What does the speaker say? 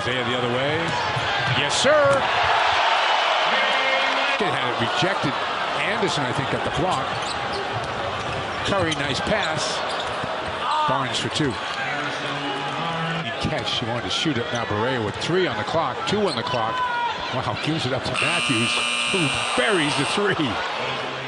Isaiah the other way. Yes, sir. It had it rejected. Anderson, I think, got the block. Curry, nice pass. Barnes for 2. Catch. She wanted to shoot it. Now Barea with 3 on the clock, 2 on the clock. Wow, gives it up to Matthews, who buries the 3.